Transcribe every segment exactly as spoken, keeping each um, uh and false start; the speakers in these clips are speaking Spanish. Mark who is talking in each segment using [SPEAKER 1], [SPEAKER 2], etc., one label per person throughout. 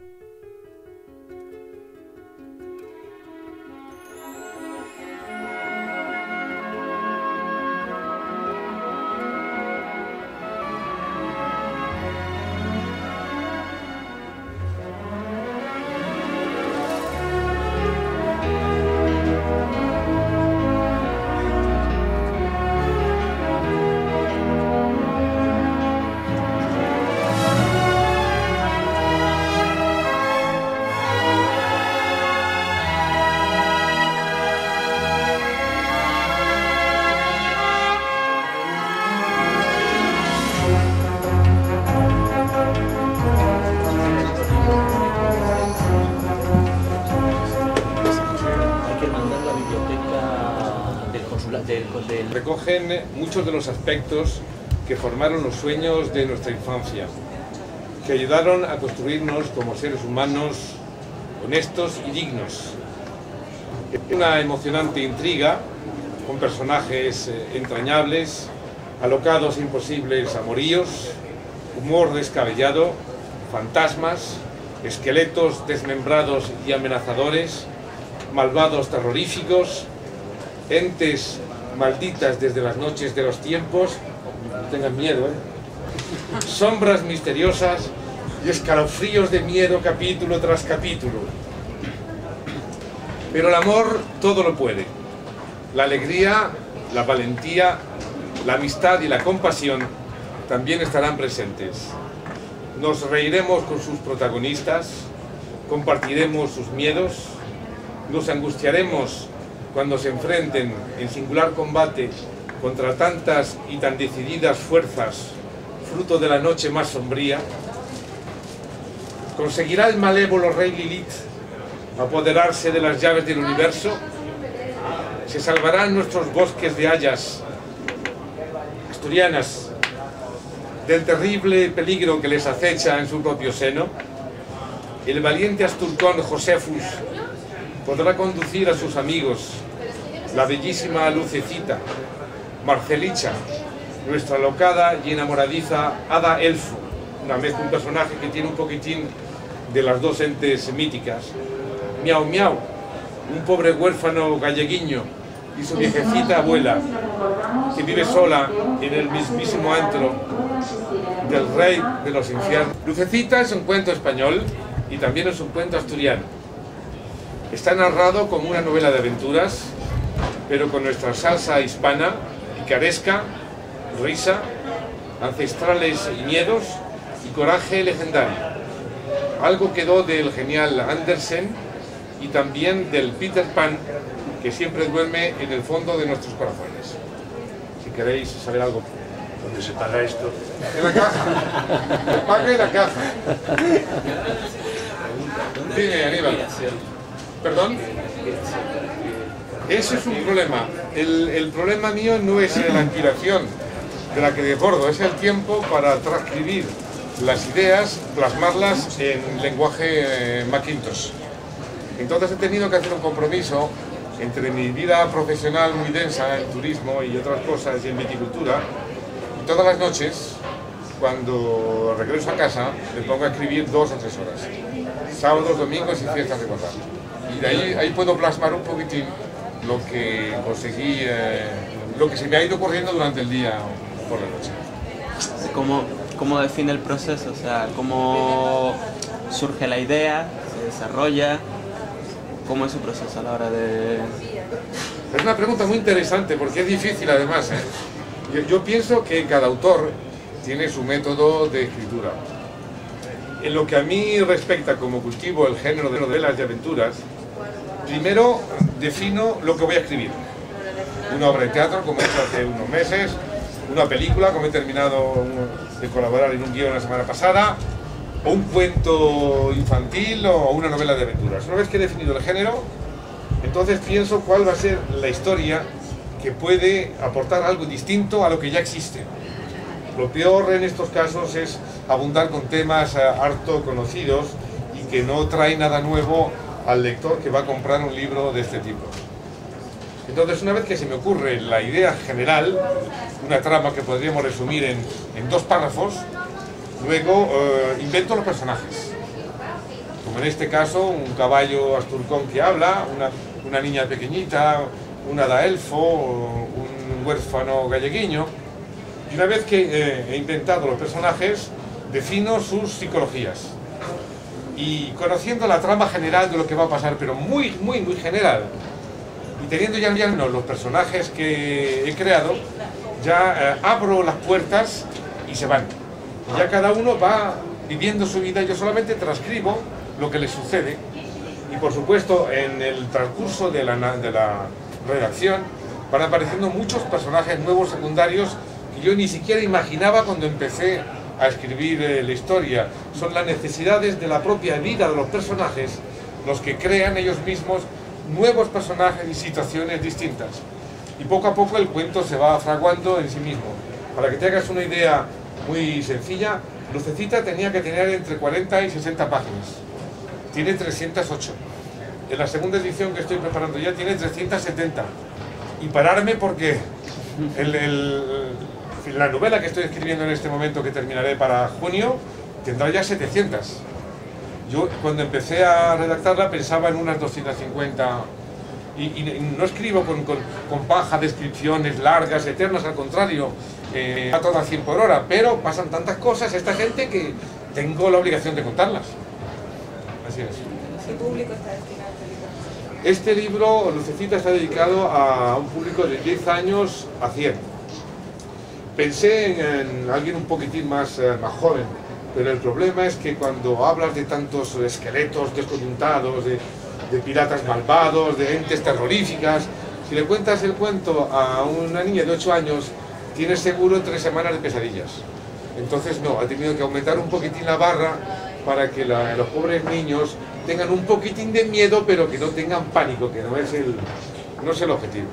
[SPEAKER 1] Recogen muchos de los aspectos que formaron los sueños de nuestra infancia, que ayudaron a construirnos como seres humanos honestos y dignos. Una emocionante intriga con personajes entrañables, alocados e imposibles amoríos, humor descabellado, fantasmas, esqueletos desmembrados y amenazadores, malvados terroríficos, entes malditas desde las noches de los tiempos, no tengan miedo, ¿eh? Sombras misteriosas y escalofríos de miedo capítulo tras capítulo. Pero el amor todo lo puede. La alegría, la valentía, la amistad y la compasión también estarán presentes. Nos reiremos con sus protagonistas, compartiremos sus miedos, nos angustiaremos cuando se enfrenten en singular combate contra tantas y tan decididas fuerzas, fruto de la noche más sombría. ¿Conseguirá el malévolo rey Lilith apoderarse de las llaves del universo? ¿Se salvarán nuestros bosques de hayas asturianas del terrible peligro que les acecha en su propio seno? ¿El valiente asturcón Josefus podrá conducir a sus amigos, la bellísima Lucecita, Marcelicha, nuestra locada y enamoradiza Hada Elfo, una vez un personaje que tiene un poquitín de las dos entes míticas, Miau Miau, un pobre huérfano galleguiño, y su viejecita abuela, que vive sola en el mismísimo antro del rey de los infiernos? Lucecita es un cuento español y también es un cuento asturiano. Está narrado como una novela de aventuras, pero con nuestra salsa hispana, picaresca, risa, ancestrales miedos y coraje legendario. Algo quedó del genial Andersen y también del Peter Pan, que siempre duerme en el fondo de nuestros corazones. Si queréis saber algo.
[SPEAKER 2] ¿Dónde se paga esto?
[SPEAKER 1] En la caja. Se paga en la caja. Dime, Aníbal. ¿Perdón? Ese es un problema. El, el problema mío no es la inspiración de la que desbordo, es el tiempo para transcribir las ideas, plasmarlas en lenguaje eh, Macintosh. Entonces he tenido que hacer un compromiso entre mi vida profesional muy densa en turismo y otras cosas y en viticultura. Y todas las noches, cuando regreso a casa, me pongo a escribir dos o tres horas. Sábados, domingos y fiestas de Navidad. Y de ahí, ahí puedo plasmar un poquitín lo que conseguí, eh, lo que se me ha ido ocurriendo durante el día o por la noche.
[SPEAKER 3] ¿Cómo, cómo define el proceso? O sea, ¿cómo surge la idea? ¿Se desarrolla? ¿Cómo es su proceso a la hora de...?
[SPEAKER 1] Es una pregunta muy interesante porque es difícil además, ¿eh? yo, yo pienso que cada autor tiene su método de escritura. En lo que a mí respecta como cultivo el género de novelas y aventuras, primero defino lo que voy a escribir. Una obra de teatro, como he hecho hace unos meses, una película, como he terminado de colaborar en un guión la semana pasada, o un cuento infantil o una novela de aventuras. Una vez que he definido el género, entonces pienso cuál va a ser la historia que puede aportar algo distinto a lo que ya existe. Lo peor en estos casos es abundar con temas harto conocidos y que no trae nada nuevo al lector que va a comprar un libro de este tipo. Entonces, una vez que se me ocurre la idea general, una trama que podríamos resumir en, en dos párrafos, luego eh, invento los personajes. como en este caso, un caballo asturcón que habla, una, una niña pequeñita, un hada elfo, un huérfano galleguiño. Y una vez que eh, he inventado los personajes, defino sus psicologías. Y conociendo la trama general de lo que va a pasar, pero muy, muy, muy general, y teniendo ya los personajes que he creado, ya eh, abro las puertas y se van. Y ya cada uno va viviendo su vida, yo solamente transcribo lo que le sucede. Y por supuesto, en el transcurso de la, de la redacción van apareciendo muchos personajes nuevos secundarios que yo ni siquiera imaginaba cuando empecé a escribir eh, la historia. Son las necesidades de la propia vida de los personajes los que crean ellos mismos nuevos personajes y situaciones distintas. Y poco a poco el cuento se va fraguando en sí mismo. Para que te hagas una idea muy sencilla, Lucecita tenía que tener entre cuarenta y sesenta páginas. Tiene trescientas ocho. En la segunda edición que estoy preparando ya tiene trescientas setenta. Y pararme porque el, el, la novela que estoy escribiendo en este momento, que terminaré para junio, tendrá ya setecientas. Yo cuando empecé a redactarla pensaba en unas doscientas cincuenta. Y, y no escribo con, con, con paja, descripciones largas, eternas, al contrario, eh, a todas cien por hora, pero pasan tantas cosas esta gente que tengo la obligación de contarlas. Así es.
[SPEAKER 2] ¿Qué público está destinado a este libro?
[SPEAKER 1] Este libro, Lucecita, está dedicado a un público de diez años a cien. Pensé en, en alguien un poquitín más, eh, más joven, pero el problema es que cuando hablas de tantos esqueletos descoyuntados, de, de piratas malvados, de entes terroríficas, si le cuentas el cuento a una niña de ocho años, tienes seguro tres semanas de pesadillas. Entonces no, ha tenido que aumentar un poquitín la barra para que la, los pobres niños tengan un poquitín de miedo, pero que no tengan pánico, que no es el, no es el objetivo.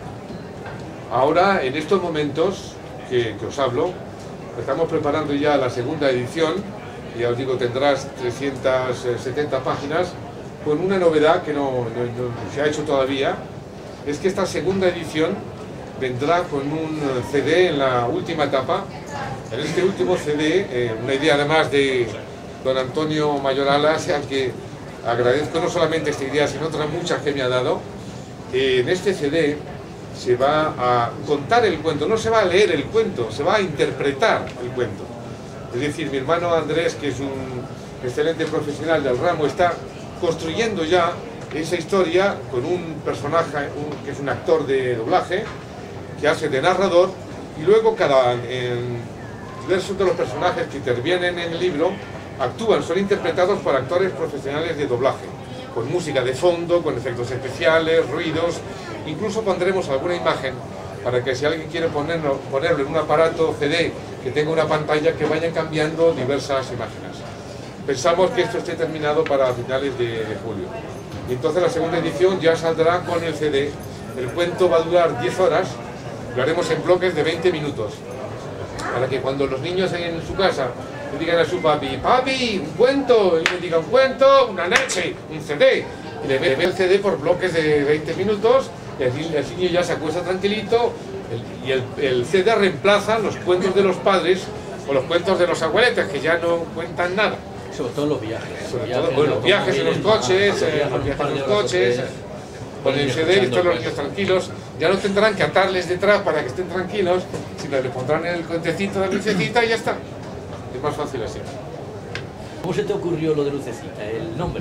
[SPEAKER 1] Ahora, en estos momentos que, que os hablo, estamos preparando ya la segunda edición, y ya os digo, tendrás trescientas setenta páginas, con una novedad que no, no, no se ha hecho todavía, es que esta segunda edición vendrá con un C D en la última etapa. En este último C D, eh, una idea además de don Antonio Mayoralas, al que agradezco no solamente esta idea, sino otras muchas que me ha dado. Eh, en este C D se va a contar el cuento, no se va a leer el cuento, se va a interpretar el cuento. Es decir, mi hermano Andrés, que es un excelente profesional del ramo, está construyendo ya esa historia con un personaje, un, que es un actor de doblaje, que hace de narrador, y luego cada en diversos de los personajes que intervienen en el libro actúan, son interpretados por actores profesionales de doblaje, con música de fondo, con efectos especiales, ruidos. Incluso pondremos alguna imagen para que si alguien quiere ponerlo, ponerlo en un aparato C D que tenga una pantalla, que vayan cambiando diversas imágenes. Pensamos que esto esté terminado para finales de, de julio. Y entonces la segunda edición ya saldrá con el C D. El cuento va a durar diez horas, lo haremos en bloques de veinte minutos, para que cuando los niños en su casa le digan a su papi, papi, un cuento, y le diga un cuento, una noche, un C D, y le ve el C D por bloques de veinte minutos, y así el niño ya se acuesta tranquilito, el, y el, el C D reemplaza los cuentos de los padres o los cuentos de los abueletes, que ya no cuentan nada.
[SPEAKER 4] Sobre todo los viajes.
[SPEAKER 1] Sobre todo, bueno, los viajes en los coches, eh, los viajes en los coches, con el C D y todos los niños tranquilos. Ya no tendrán que atarles detrás para que estén tranquilos, sino le pondrán en el contecito de Lucecita y ya está. Es más fácil así.
[SPEAKER 4] ¿Cómo se te ocurrió lo de Lucecita, el nombre?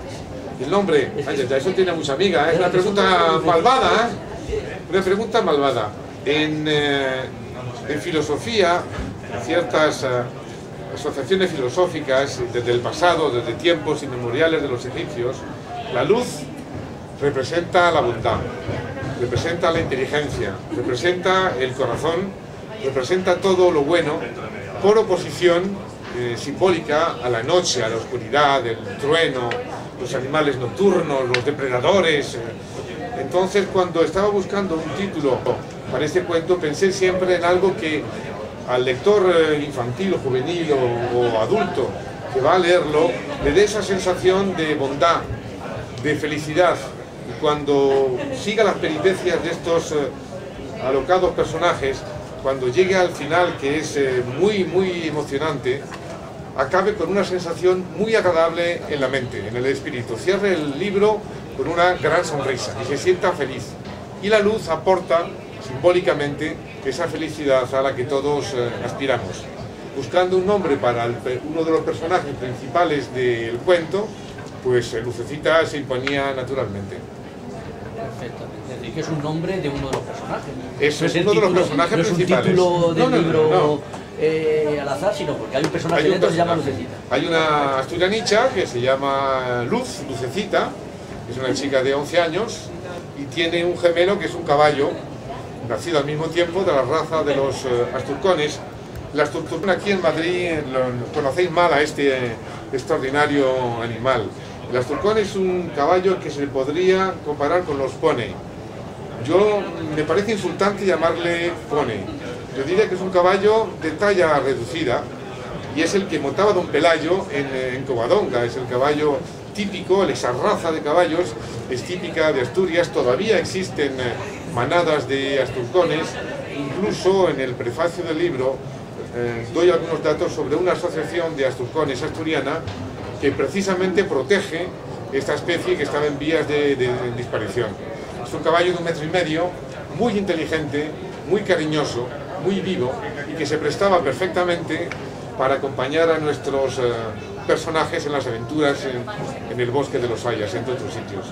[SPEAKER 1] El nombre, ay, eso tiene mucha amiga, es una pregunta malvada, ¿eh? Una pregunta malvada. En, eh, en filosofía, en ciertas eh, asociaciones filosóficas desde el pasado, desde tiempos inmemoriales de los egipcios, la luz representa la bondad, representa la inteligencia, representa el corazón, representa todo lo bueno, por oposición eh, simbólica a la noche, a la oscuridad, el trueno, los animales nocturnos, los depredadores. Entonces, cuando estaba buscando un título para este cuento, pensé siempre en algo que al lector infantil, juvenil o, o adulto que va a leerlo, le dé esa sensación de bondad, de felicidad. Y cuando siga las peripecias de estos eh, alocados personajes, cuando llegue al final, que es eh, muy, muy emocionante, acabe con una sensación muy agradable en la mente, en el espíritu. Cierre el libro con una gran sonrisa y se sienta feliz. Y la luz aporta simbólicamente esa felicidad a la que todos eh, aspiramos. Buscando un nombre para el, uno de los personajes principales del cuento, pues Lucecita se imponía naturalmente.
[SPEAKER 4] Perfectamente. Es decir, que es un nombre de uno de los personajes.
[SPEAKER 1] Es,
[SPEAKER 4] no
[SPEAKER 1] es uno
[SPEAKER 4] título,
[SPEAKER 1] de los personajes
[SPEAKER 4] no
[SPEAKER 1] principales.
[SPEAKER 4] Es un título del
[SPEAKER 1] no, no,
[SPEAKER 4] libro
[SPEAKER 1] no, no.
[SPEAKER 4] Eh, al azar, sino porque hay un personaje
[SPEAKER 1] Hay un
[SPEAKER 4] dentro que se llama
[SPEAKER 1] personaje.
[SPEAKER 4] Lucecita.
[SPEAKER 1] Hay una asturianicha que se llama Luz, Lucecita, es una chica de once años y tiene un gemelo que es un caballo, nacido al mismo tiempo, de la raza de los eh, asturcones. Las asturcones aquí en Madrid lo, conocéis mal a este eh, extraordinario animal. El asturcón es un caballo que se le podría comparar con los pony. Yo me parece insultante llamarle pony. Yo diría que es un caballo de talla reducida y es el que montaba Don Pelayo en, en Covadonga. Es el caballo típico, esa raza de caballos es típica de Asturias. Todavía existen manadas de asturcones. Incluso en el prefacio del libro eh, doy algunos datos sobre una asociación de asturcones asturiana que precisamente protege esta especie que estaba en vías de, de, de disparición. Es un caballo de un metro y medio, muy inteligente, muy cariñoso, muy vivo y que se prestaba perfectamente para acompañar a nuestros eh, personajes en las aventuras en, en el bosque de los Hayas, entre otros sitios.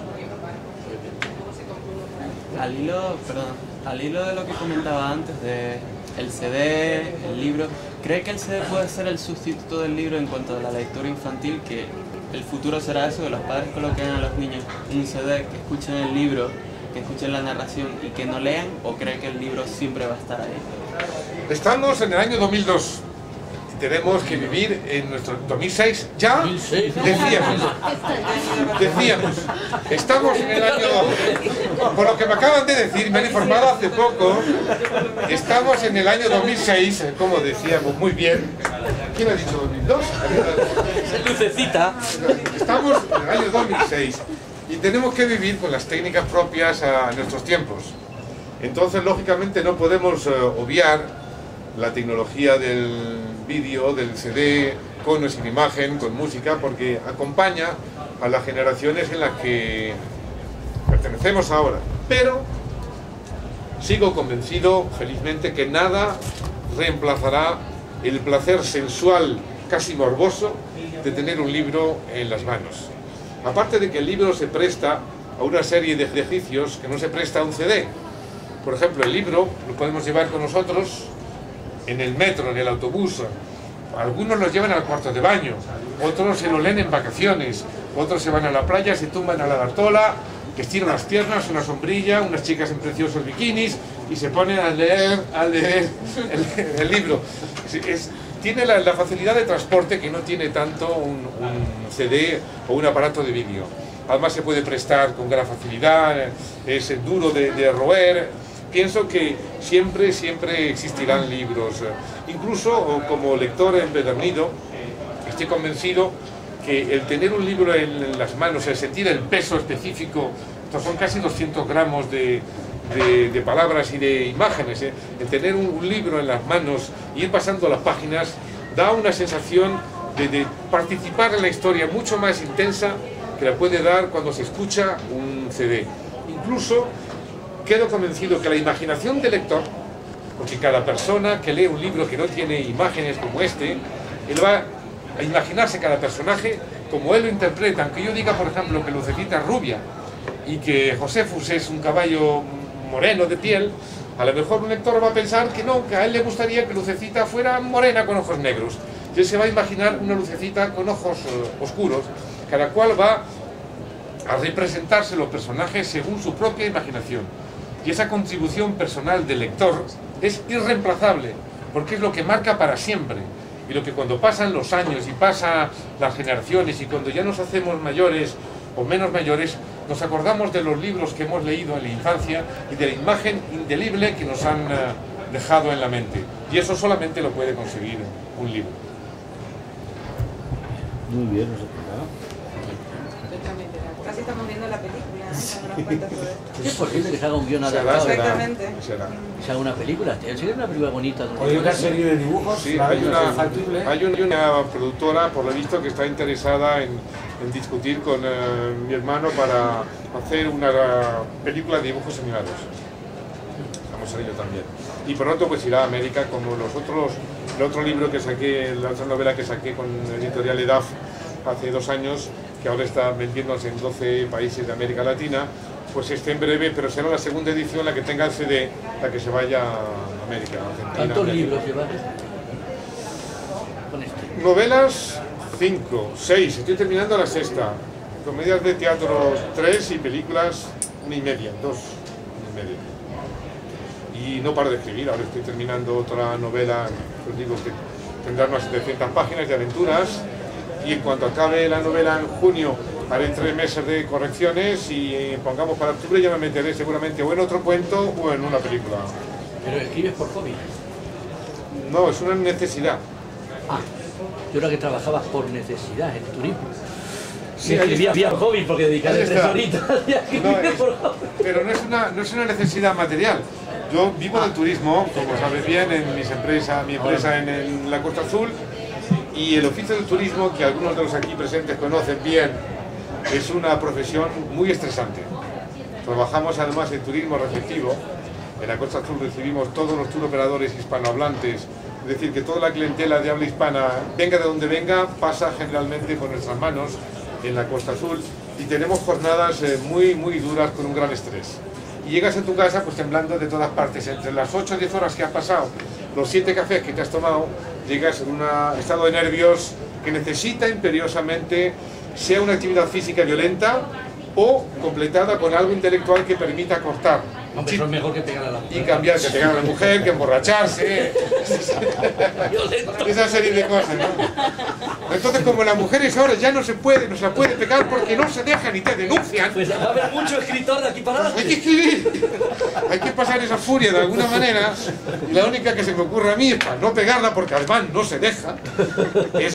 [SPEAKER 3] Al hilo, perdón, al hilo de lo que comentaba antes de el C D, el libro, ¿cree que el C D puede ser el sustituto del libro en cuanto a la lectura infantil? Que el futuro será eso, que los padres coloquen a los niños un C D, que escuchen el libro, que escuchen la narración y que no lean, o cree que el libro siempre va a estar ahí?
[SPEAKER 1] Estamos en el año dos mil dos y tenemos que vivir en nuestro dos mil seis. Ya
[SPEAKER 4] dos mil seis.
[SPEAKER 1] decíamos, decíamos, estamos en el año, por lo que me acaban de decir, me han informado hace poco, estamos en el año dos mil seis, como decíamos muy bien. ¿Quién ha dicho dos mil dos?
[SPEAKER 4] Lucecita.
[SPEAKER 1] Estamos en el año dos mil seis y tenemos que vivir con las técnicas propias a nuestros tiempos. Entonces, lógicamente, no podemos uh, obviar la tecnología del vídeo, del C D, con o sin imagen, con música, porque acompaña a las generaciones en las que pertenecemos ahora. Pero sigo convencido, felizmente, que nada reemplazará el placer sensual, casi morboso, de tener un libro en las manos. Aparte de que el libro se presta a una serie de ejercicios que no se presta a un C D. Por ejemplo, el libro lo podemos llevar con nosotros en el metro, en el autobús. Algunos lo llevan al cuarto de baño, otros se lo leen en vacaciones, otros se van a la playa, se tumban a la bartola, que estiran las piernas, una sombrilla, unas chicas en preciosos bikinis y se ponen a leer, a leer el, el libro. Es, es, tiene la, la facilidad de transporte que no tiene tanto un, un C D o un aparato de vídeo. Además se puede prestar con gran facilidad, es duro de, de roer. Pienso que siempre, siempre existirán libros. Incluso como lector empedernido, estoy convencido que el tener un libro en las manos, el sentir el peso específico, estos son casi doscientos gramos de, de, de palabras y de imágenes, ¿eh? El tener un, un libro en las manos y ir pasando las páginas da una sensación de, de participar en la historia mucho más intensa que la puede dar cuando se escucha un C D. Incluso quedo convencido que la imaginación del lector, porque cada persona que lee un libro que no tiene imágenes como este, él va a imaginarse cada personaje como él lo interpreta. Aunque yo diga, por ejemplo, que Lucecita es rubia y que Josefus es un caballo moreno de piel, a lo mejor un lector va a pensar que no, que a él le gustaría que Lucecita fuera morena con ojos negros. Y él se va a imaginar una Lucecita con ojos uh, oscuros. Cada cual va a representarse los personajes según su propia imaginación. Y esa contribución personal del lector es irreemplazable, porque es lo que marca para siempre. Y lo que cuando pasan los años y pasan las generaciones y cuando ya nos hacemos mayores o menos mayores, nos acordamos de los libros que hemos leído en la infancia y de la imagen indeleble que nos han uh, dejado en la mente. Y eso solamente lo puede conseguir un libro.
[SPEAKER 5] Muy bien, nos ha
[SPEAKER 2] Totalmente, casi si estamos viendo la película, ¿no? Cuando nos cuenta todo esto.
[SPEAKER 4] Es posible que se haga un guión
[SPEAKER 1] Será,
[SPEAKER 4] adaptado.
[SPEAKER 1] será,
[SPEAKER 2] Exactamente.
[SPEAKER 1] será.
[SPEAKER 4] Se haga una película. Sería una película bonita. ¿No?
[SPEAKER 5] Hay una serie de dibujos,
[SPEAKER 1] Sí,
[SPEAKER 5] la
[SPEAKER 1] hay
[SPEAKER 5] vida
[SPEAKER 1] una,
[SPEAKER 5] infalible.
[SPEAKER 1] hay un- una productora, por lo visto, que está interesada en, en discutir con eh, mi hermano para hacer una película de dibujos animados. Vamos a ello también. Y por otro, pues irá a América, como los otros, el otro libro que saqué, la otra novela que saqué con Editorial Edaf hace dos años, que ahora está vendiéndose en doce países de América Latina, pues esté en breve, pero será la segunda edición la que tenga el C D, la que se vaya a América, a Argentina.
[SPEAKER 4] ¿Cuántos
[SPEAKER 1] México.
[SPEAKER 4] libros llevas con este?
[SPEAKER 1] Novelas, cinco, seis, estoy terminando la sexta. Comedias de teatro, tres, y películas, una y media, dos y media. Y no paro de escribir, ahora estoy terminando otra novela, os digo que tendrá unas setecientas páginas de aventuras, y en cuanto acabe la novela en junio, haré tres meses de correcciones y eh, pongamos para octubre ya me meteré seguramente o en otro cuento o en una película.
[SPEAKER 4] Pero escribes por hobby.
[SPEAKER 1] No, es una necesidad.
[SPEAKER 4] Ah, yo era que trabajabas por necesidad en turismo.
[SPEAKER 1] Sí,
[SPEAKER 4] Y
[SPEAKER 1] ahí
[SPEAKER 4] escribía
[SPEAKER 1] está.
[SPEAKER 4] por hobby porque dedicarle
[SPEAKER 1] Ahí
[SPEAKER 4] tres
[SPEAKER 1] está.
[SPEAKER 4] horitas y a escribir
[SPEAKER 1] No, es-
[SPEAKER 4] por hobby.
[SPEAKER 1] pero no es, una, no es una necesidad material. Yo vivo del turismo, como sabes bien, en mis empresa, mi empresa en, en la Costa Azul, y el oficio del turismo, que algunos de los aquí presentes conocen bien, es una profesión muy estresante. Trabajamos además en turismo receptivo. En la Costa Azul recibimos todos los tour operadores hispanohablantes, es decir, que toda la clientela de habla hispana, venga de donde venga, pasa generalmente por nuestras manos en la Costa Azul, y tenemos jornadas eh, muy, muy duras con un gran estrés. Y llegas a tu casa pues temblando de todas partes, entre las ocho o diez horas que has pasado, los siete cafés que te has tomado, llegas en un estado de nervios que necesita imperiosamente sea una actividad física violenta o completada con algo intelectual que permita cortar
[SPEAKER 4] Hombre, eso es mejor que pegar a la
[SPEAKER 1] y
[SPEAKER 4] mujer.
[SPEAKER 1] cambiar, que pegar a la mujer, que emborracharse,
[SPEAKER 4] Violento.
[SPEAKER 1] esa serie de cosas, ¿no? Entonces, como las mujeres ahora ya no se puede, no se la puede pegar porque no se dejan y te denuncian,
[SPEAKER 4] Pues va a haber mucho escritor de aquí para
[SPEAKER 1] hay que
[SPEAKER 4] adelante.
[SPEAKER 1] escribir, hay que pasar esa furia de alguna manera, y la única que se me ocurre a mí es para no pegarla porque además no se deja, es